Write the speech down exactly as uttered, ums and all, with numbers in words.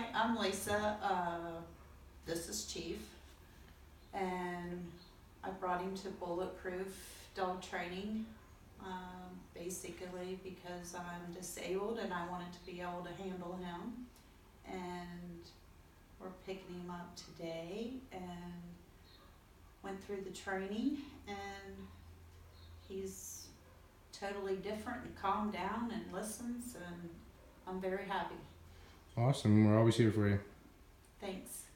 Hi, I'm Lisa. Uh, this is Chief, and I brought him to Bulletproof Dog Training, um, basically because I'm disabled and I wanted to be able to handle him. And we're picking him up today, and went through the training, and he's totally different and calmed down and listens, and I'm very happy. Awesome. We're always here for you. Thanks.